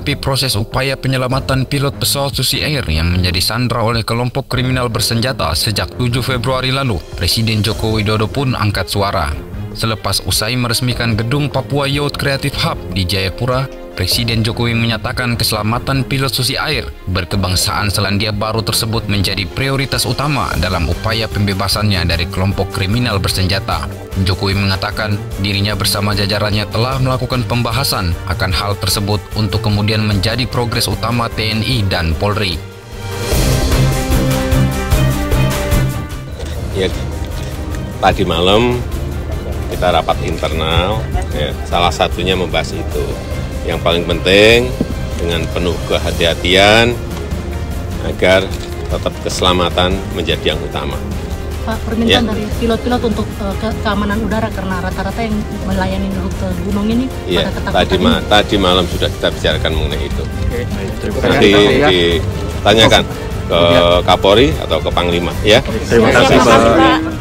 menanggapi proses upaya penyelamatan pilot pesawat Susi Air yang menjadi sandra oleh kelompok kriminal bersenjata sejak 7 Februari lalu, Presiden Joko Widodo pun angkat suara. Selepas usai meresmikan gedung Papua Youth Creative Hub di Jayapura, Presiden Jokowi menyatakan keselamatan pilot Susi Air berkebangsaan Selandia Baru tersebut menjadi prioritas utama dalam upaya pembebasannya dari kelompok kriminal bersenjata. Jokowi mengatakan dirinya bersama jajarannya telah melakukan pembahasan akan hal tersebut untuk kemudian menjadi progres utama TNI dan Polri. Ya, tadi malam kita rapat internal, salah satunya membahas itu. Yang paling penting dengan penuh kehati-hatian agar tetap keselamatan menjadi yang utama. Pak, permintaan dari pilot-pilot untuk keamanan udara karena rata-rata yang melayani rute gunung ini pada ketakutan. Tadi malam sudah kita bicarakan mengenai itu. Nanti ditanyakan ke Kapolri atau ke Panglima, ya. Terima kasih, Pak.